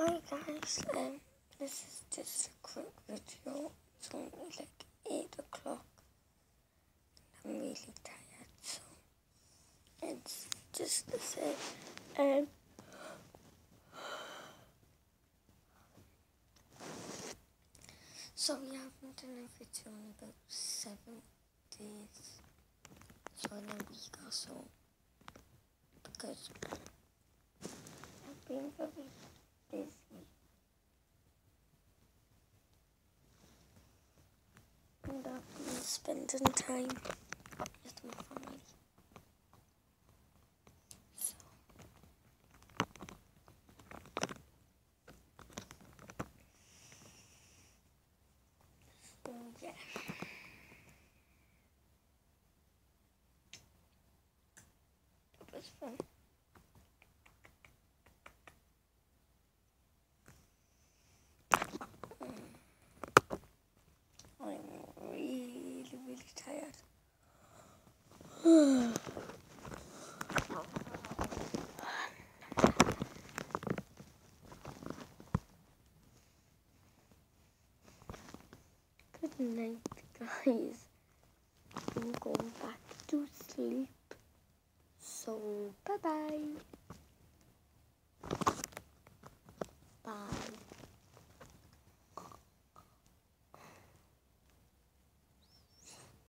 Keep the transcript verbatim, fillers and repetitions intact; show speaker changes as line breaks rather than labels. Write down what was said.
Hi guys, um, this is just a quick video. It's only like eight o'clock. I'm really tired, so it's just to say, um, so we haven't done a video in about seven days, so in a week or so, because I've been very busy. And I've been spending time with my family. So, so yeah. It was fun. I'm really, really tired. Good night, guys. I'm going back to sleep. So, bye-bye. Bye.